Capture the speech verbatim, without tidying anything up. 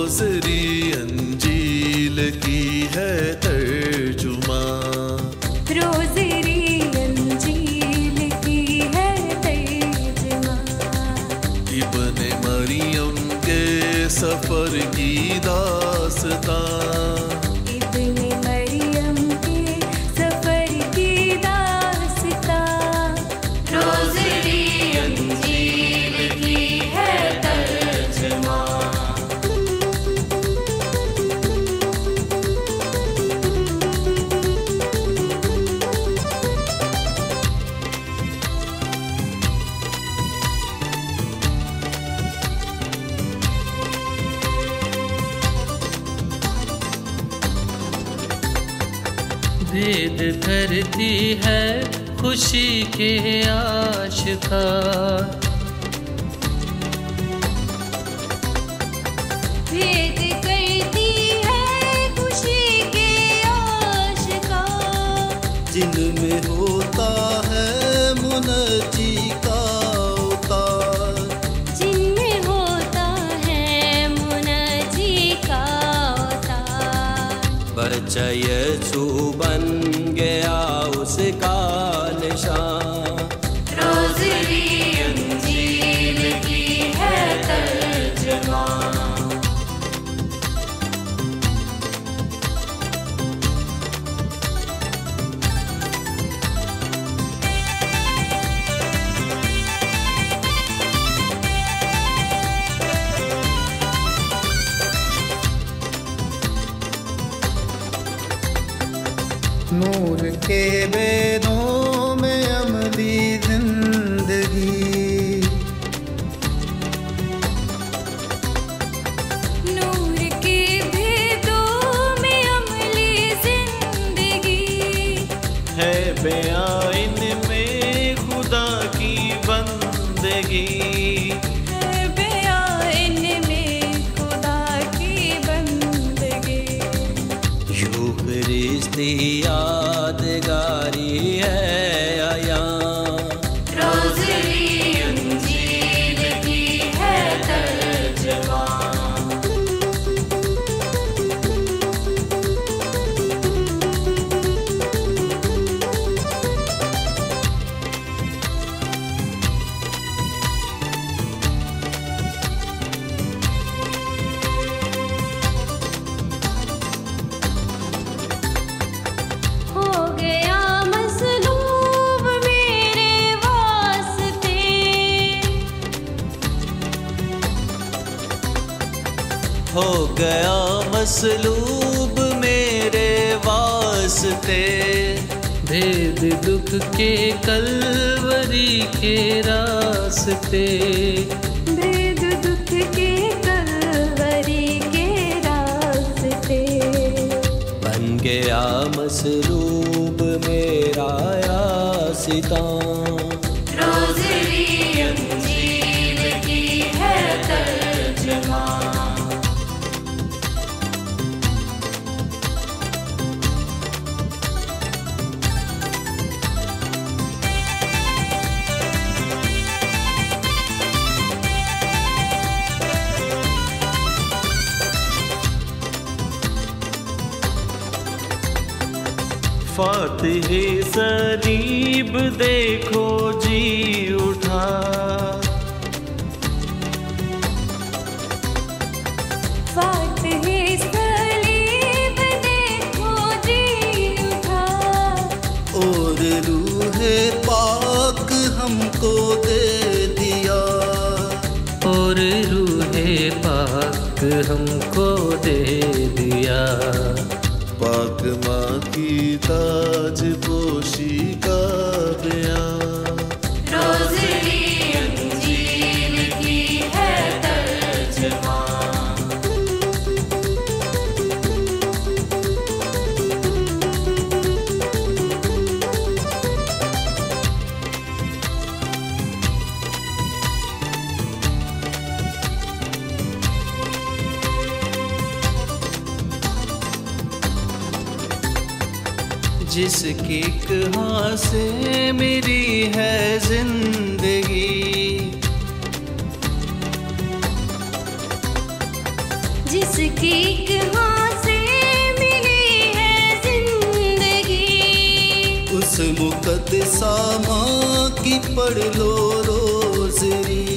Rosary अंजील की है तर्जुमा, रोज़री अंजील की है तर्जुमा। इब्ने मरियम के सफ़र की दास्तां, इब्ने मरियम के सफ़र की दास्तां, रोज़री अंजील की है तर्जुमा। भेद करती है खुशी के आशिका, भेद करती है खुशी के आशिका, जिनमें होता है मुनज्जी का उतार, जिनमें होता है मुनज्जी का उतार। बच्चा यीशु बन गया उसका निशान, रोज़री अंजील की है तर्जुमा। नूर के वेदों में अमली जिंदगी, नूर के भेदों में अमली जिंदगी, है बयां इनमें खुदा की बंदगी, है बयां इनमें खुदा की बंदगी। यूं ख्रिस्ती यादगारी है आया, रोज़री अंजील की है तर्जुमा। हो गया मसलूब मेरे वास्ते, हो गया मसलूब मेरे वास्ते, भेद दुख के कलवरी के रास्ते, भेद दुख के कलवरी के रास्ते। बन गया मसलूब मेरा यासितां, रोज़री अंजील की है तर्जुमा। फातिहे सलीब देखो जी उठा, फातिहे सलीब देखो जी उठा, और रूहे पाक हमको दे दिया, और रूहे पाक हमको दे दिया। पाक माँ की ताज पोशी का बयां, रोज़री अंजील की है तर्जुमा। जिसकी कहाँ से मेरी है जिंदगी, जिस सामा की पढ़ लो रोजरी।